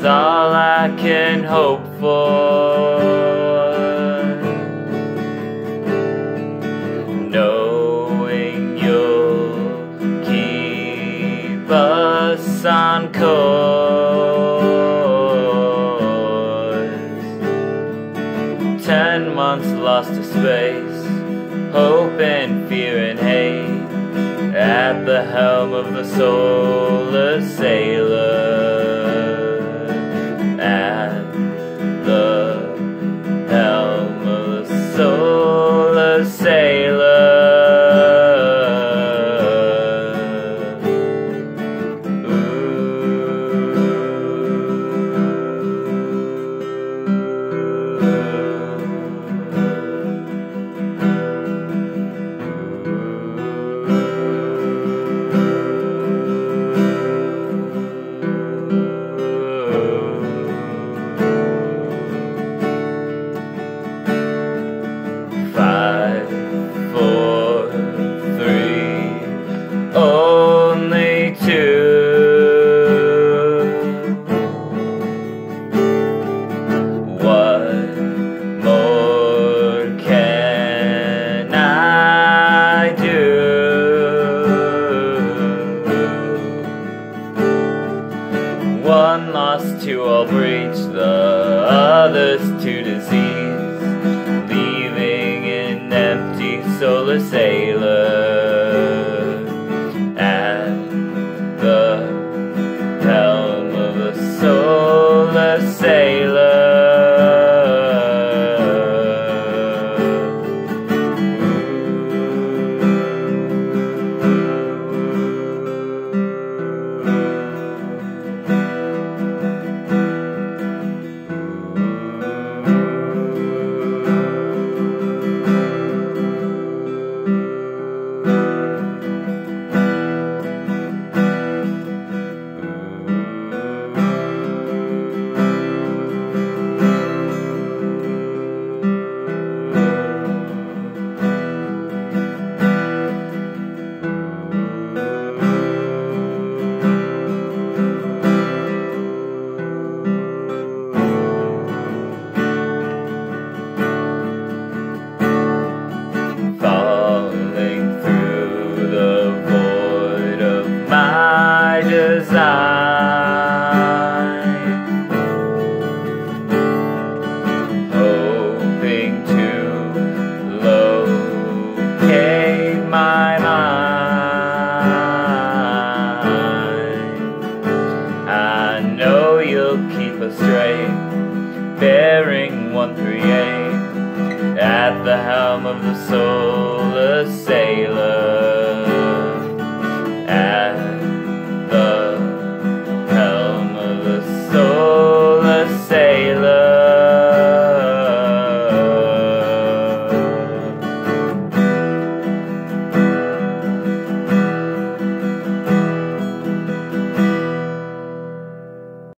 is all I can hope for. Knowing you'll keep us on course. 10 months lost to space, hope and fear and hate, at the helm of the solar sailor, at the helm of the solar sailor. Only two. What more can I do? One lost to all breach, the others to disease, leaving an empty solar sailor at the helm of a solar sailor. Hoping to locate my mind. I know you'll keep us straight, bearing 138 at the helm of the soul.